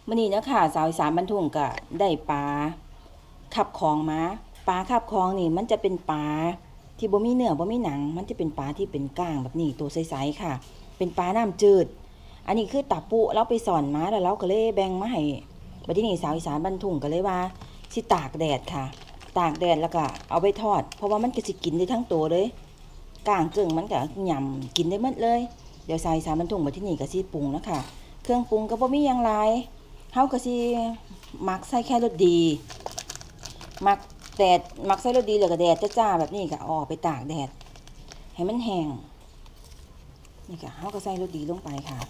มื้อนี้นะคะสาวอีสานบ้านทุ่งก็ได้ปลาขับคองมาปลาขับคองนี่มันจะเป็นปลาที่บ่มีเนื้อบ่มีหนังมันจะเป็นปลาที่เป็นก้างแบบนี้ตัวใสๆค่ะเป็นปลาน้ำจืดอันนี้คือตาปุเราไปสอนมาแล้วเราก็เลยแบ่งมาให้บัดนี้สาวอีสานบ้านทุ่งก็เลยว่าสิตากแดดค่ะตากแดดแล้วก็เอาไปทอดเพราะว่ามันก็สิกินได้ทั้งตัวเลยก้างเกิ่งมันก็ยำกินได้หมดเลยเดี๋ยวสาวอีสานบ้านทุ่งบัดที่นี่ก็สิปรุงนะคะเครื่องปรุงก็บ่มีหยังหลายเฮาก็สิมักใส่แค่รสดีมักแดดมักใส่รสดีแล้วก็แดดจ้าๆแบบนี้ก็ออกไปตากแดดให้มันแห้งนี่ค่ะเฮาก็ใส่รสดีลงไปค่ะ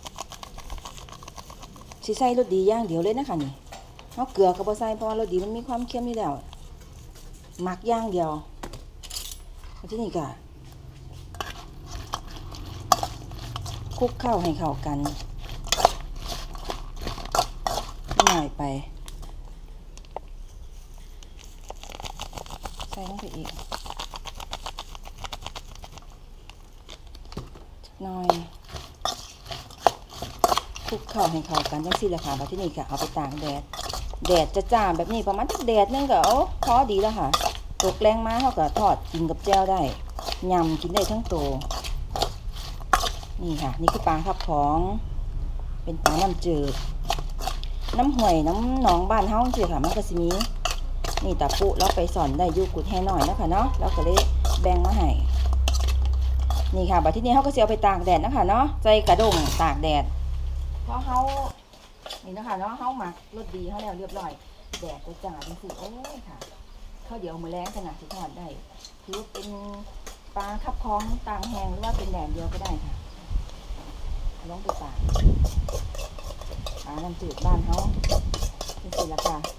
สิใส่รสดีอย่างเดียวเลยนะคะนี่เฮาเกลือก็บ่ใส่เพราะว่ารสดีมันมีความเค็มอยู่แล้วมักอย่างเดียวทีนี้ก็คลุกเข้าให้เข้ากันง่ายไปใส่ลงไปอีกหน่อยคลุกเข้าให้เข้ากันจังซี่แหละค่ะบัดนี้ก็เอาไปตากแดดแดดจะจ้าแบบนี้ประมาณแดดนึงก็พอดีแล้วค่ะตกแรงมาเฮาก็ทอดกินกับแจ่วได้ยำกินได้ทั้งตัวนี่ค่ะนี่คือปลาทับของเป็นปลาน้ำจืดน้ำห่วยน้ำหนองบ้านเฮาจังซี่ค่ะมันก็สิมีนี่ตาปุเราไปสอนได้อยู่กุดแห่น้อยนะคะเนาะเราก็เลยแบ่งมาให้นี่ค่ะบัดทีนี้เฮาก็สิเอาไปตากแดดนะคะเนาะใส่กระด้งตากแดดเพราะเฮานี่นะคะเนาะเฮาหมักรสดีเฮาแล้วเรียบร้อยแดดจะจ้าจังซี่โอ้ยค่ะข้าวเดียวมื้อแลงขนาดสิทอดได้ถือเป็นปลาคับคองต่างแห้งหรือว่าเป็นแดดเดียวก็ได้ค่ะลองไปตากปลาน้ำจืดบ้านเฮาเป็นสิละค่ะ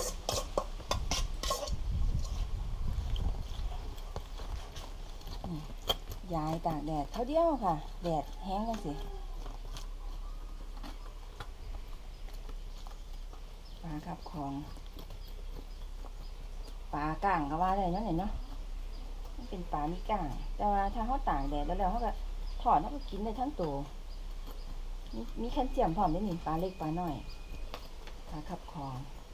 ย้ายตากแดดเท่าเดียวค่ะแดดแห้งกันสิปลาขับของปลาก้างก็ว่าได้นั่นเนาะมันเป็นปลามีก้างแต่ว่าถ้าเขาตากแดดแล้วเขาก็ถอดเขาก็กินได้ทั้งตัวมีแคลเซียมพร้อมได้หนิปลาเล็กปลาน้อยปลาขับของ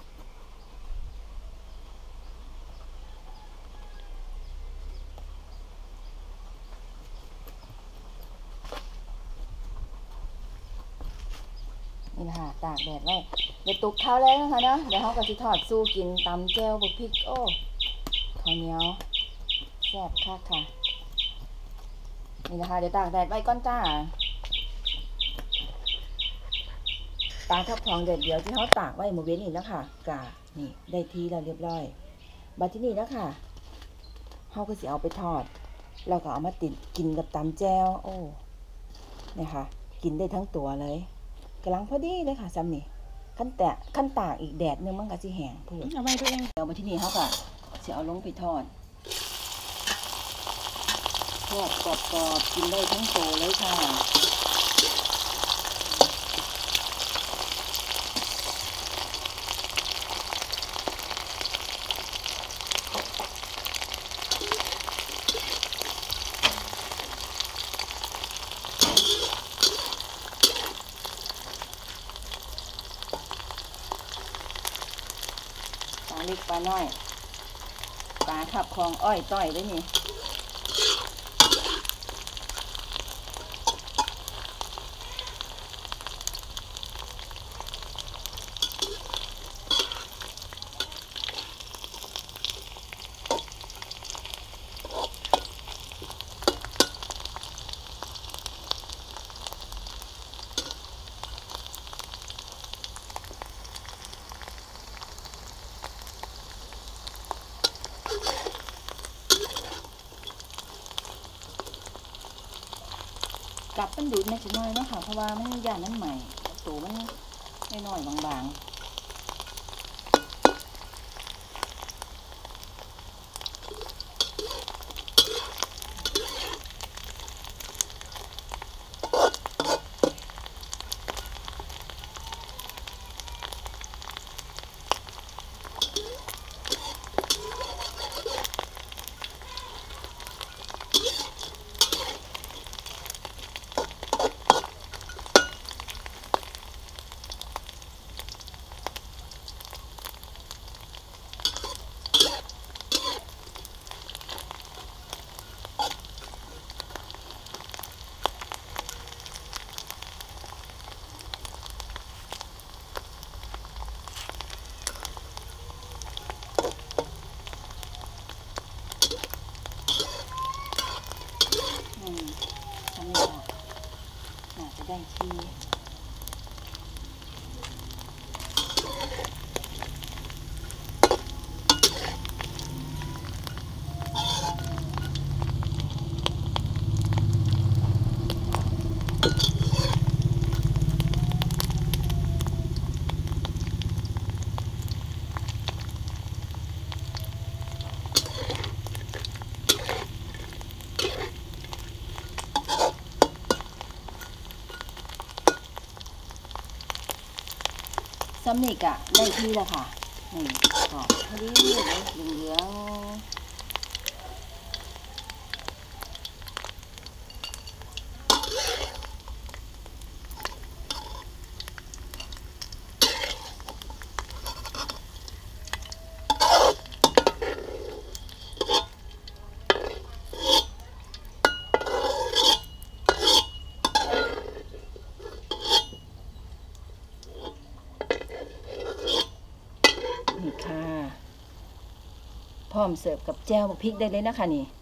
นี่ค่ะตากแดดไว้เดี๋ยวตุกข้าวแล้วนะคะเนาะเดี๋ยวเขาก็จะทอดสู้กินตำแจ่วบุกพริกโอ้ข้าวเหนียวแซ่บคักค่ะนี่นะคะเดี๋ยวตากแดดไว้ก้อนจ้าปลาทับทองเด็ดเดียวที่เขาตากไว้หมูเว้นนี่แล้วค่ะกะนี่ได้ทีแล้วเรียบร้อยบัดที่นี่แล้วค่ะเขาก็จะเอาไปทอดแล้วก็เอามาติดกินกับตำแจ่วโอ้เนี่ยค่ะกินได้ทั้งตัวเลยกำลังพอดีเลยค่ะซ้ำนี่ขั้นตากอีกแดดนึงมันก็สิแห้งพูดเอาไว้ตัวเองเดี๋ยวมาที่นี่เขาก็จะเอาลงไปทอดกรอบๆกินได้ทั้งตัวเลยค่ะปลาเล็กปลาน้อยปลาขับคลองอ้อยต้อยด้วยนี่กลับมันดูดแม่ชิ้นน้อยเนาะค่ะเพราะว่ามันย่านนั้นใหม่ตัวมันน้อยๆบางๆซ้ำนี่กะได้ที่แล้วค่ะนี่ก็พอดีเลยเหลืองนี่ค่ะพร้อมเสิร์ฟกับแจ่วบักพริกได้เลยนะคะนี่